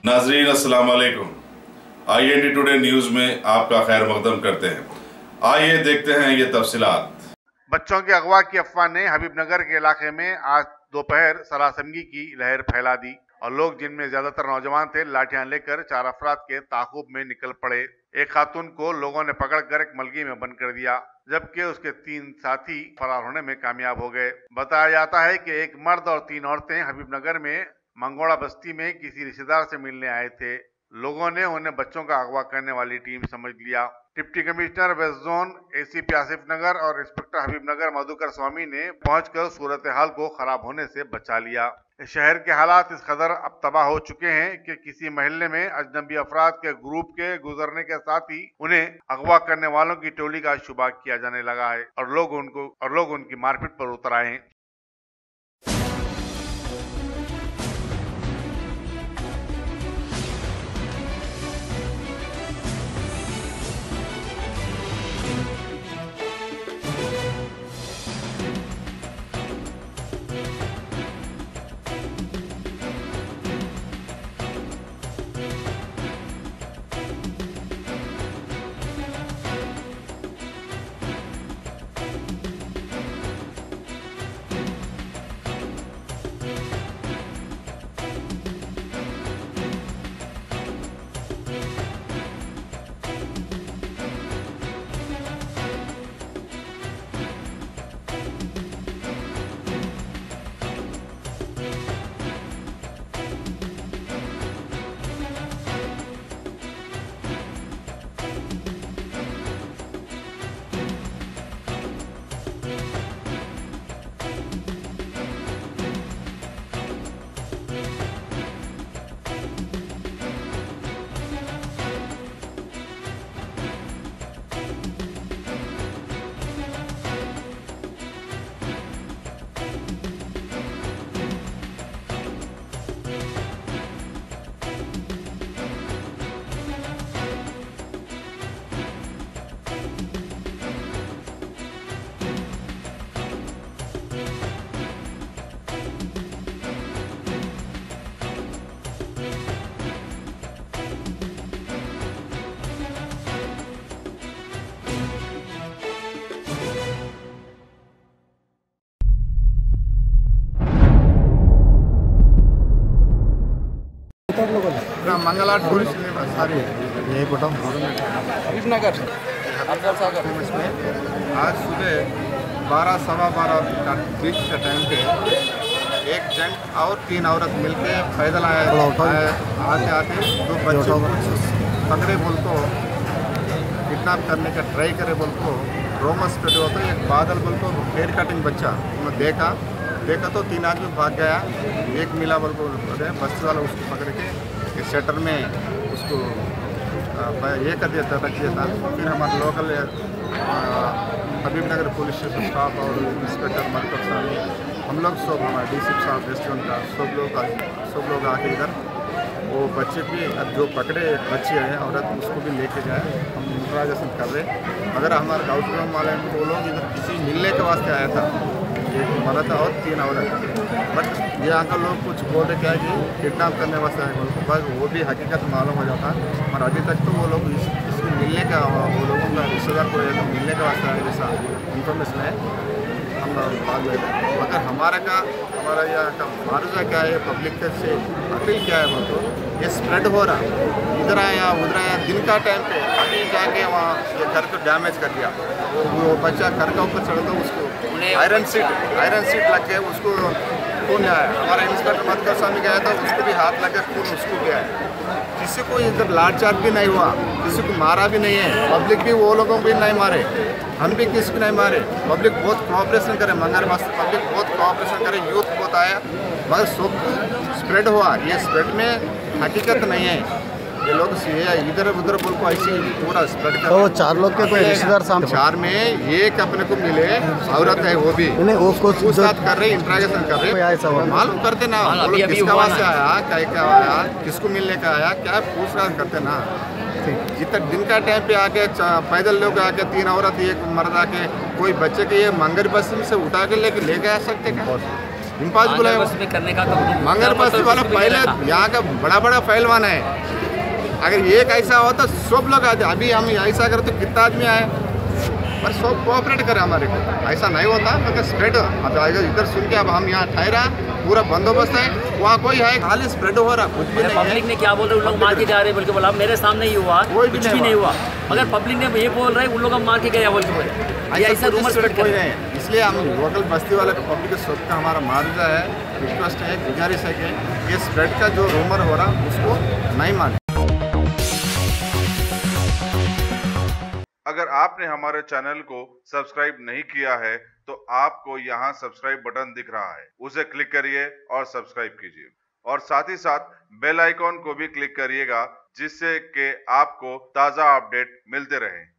नाजरीन अस्सलाम वालेकुम। IND टुडे न्यूज में आपका खैर मकदम करते हैं। आइए देखते हैं ये तफसीलात। बच्चों के अगवा की अफवाह ने हबीबनगर के इलाके में आज दोपहर सरासमगी की लहर फैला दी और लोग, जिनमें ज्यादातर नौजवान थे, लाठियां लेकर 4 अफराद के ताकुब में निकल पड़े। एक खातून को लोगों ने पकड़कर एक मलगी में बंद कर दिया, जबकि उसके 3 साथी फरार होने में कामयाब हो गए। बताया जाता है कि एक मर्द और 3 औरतें हबीबनगर में मंगोड़ा बस्ती में किसी रिश्तेदार से मिलने आए थे। लोगों ने उन्हें बच्चों का अगवा करने वाली टीम समझ लिया। Deputy commissioner west zone ACP Asif Nagar और इंस्पेक्टर हबीबनगर मधुकर स्वामी ने पहुंचकर सूरत हाल को खराब होने से बचा लिया। शहर के हालात इस कदर अब तबाह हो चुके हैं कि किसी मोहल्ले में अजनबी अफराद के ग्रुप के गुजरने के साथ ही उन्हें अगवा करने वालों की टोली का शुबा किया जाने लगा है और लोग उनकी मारपीट पर उतर आए हैं। मंगला टूरिस्ट सारी यही बताऊँ हबीबनगर में आज सुबह 12 सवा 12 का बीच के टाइम पे एक जेंट और 3 औरत मिलके पैदल आते आते 2 बच्चों को पकड़े बोल को किडनैप करने का ट्राई करे बोल को रोमस पे जो होता है एक बादल बोल को हेयर कटिंग बच्चा उन्होंने देखा तो 3 आदमी भाग गया। एक मिला बोल को बस्ती वाला उसको पकड़ के शटर में उसको ये कर दिया था, रख दिया था। फिर हमारे local Habibnagar police station staff और इंस्पेक्टर मरकब साहब हम लोग सब हमारे DCP साहब रेस्टोरेंट का सब लोग आके इधर वो बच्चे भी जो पकड़े बच्चे हैं औरत उसको भी लेके जाए। हम इंट्रागेशन कर रहे मगर हमारे आउटग्राउंड वाले वो लोग इधर किसी मिलने के वास्ते आया था, एक मर्द और 3 औरत। बट ये अंकल लोग कुछ बोल रहे क्या कि किडनैप करने वास्ते आए, बस वो भी हकीकत मालूम हो जाता। और अभी तक तो वो लोग इसको मिलने का वो लोगों का रिश्तेदार को मिलने के वास्ते आए जैसा इन्फॉर्मेशन है हम भाग ले रहे। मगर हमारा यहाँ का मारूजा क्या है, पब्लिक से अपील क्या है बोलो, ये स्प्रेड हो रहा इधर आया उधर आया। दिन का टाइम पे अभी जाके वहाँ ये घर को डैमेज कर दिया। वो बच्चा घर का ऊपर चढ़ तो उसको आयरन सीट लग गए, उसको खून आया। हमारा इंस्पेक्टर मधुकर स्वामी गया था, उसको भी हाथ लग गया, खून उसको गया है। किसी को इधर लाठचार्ज भी नहीं हुआ, किसी को मारा भी नहीं है। पब्लिक भी वो लोगों को भी नहीं मारे, हम भी किसी को नहीं मारे। पब्लिक बहुत कोऑपरेशन करे, मंगर मस्त पब्लिक बहुत कोऑपरेशन करे, यूथ बहुत आया मगर सब स्प्रेड हुआ। ये स्प्रेड में हकीकत नहीं है, ये लोग इधर उधर बोल को ऐसे पूरा स्प्रेड कर। तो 4 लोग के कोई रिश्तेदार सामने 4 में एक अपने को मिले औरत है, वो भी उसको साथ कर रहे, इंट्रागेशन कर रहे, मालूम करते ना किसका वहाँ से आया, क्या आया, किसको मिलने का आया, क्या पूछताछ करते ना। जितना दिन का टाइम पे आके पैदल लोग आके 3 औरत एक मर्द आके कोई बच्चे के ये मंगर बस से उठा के ले आ सकते क्या? इम्पॉसिबल है। में करने का मंगल बस्ती वाला पहले यहाँ का बड़ा पहलवान है, अगर एक ऐसा हो तो सब लोग आते। अभी हम ऐसा करें तो कितना आदमी आए, पर सब कोऑपरेट करे हमारे को, ऐसा नहीं होता। मगर स्प्रेड अब इधर सुन के अब हम यहाँ ठहरा, पूरा बंदोबस्त है, वहाँ कोई है, खाली स्प्रेड हो रहा, कुछ भी नहीं है। पब्लिक ने क्या बोल रहे हैं, उन लोग मार के जा रहे हैं बोल के बोला, मेरे सामने ही हुआ, कुछ भी नहीं हुआ। मगर पब्लिक ने ये बोल रहे हैं उन लोग हम मार के गए बोल के बोले, ऐसा रूमर स्प्रेड कोई नहीं है। इसलिए हम लोकल बस्ती वाले को, पब्लिक के का हमारा मार्जा है, रिक्वेस्ट है, गुजारिश है कि ये स्प्रेड का जो रूमर हो रहा उसको नहीं माने। अगर आपने हमारे चैनल को सब्सक्राइब नहीं किया है तो आपको यहाँ सब्सक्राइब बटन दिख रहा है, उसे क्लिक करिए और सब्सक्राइब कीजिए, और साथ ही साथ बेल आइकॉन को भी क्लिक करिएगा, जिससे कि आपको ताज़ा अपडेट मिलते रहें।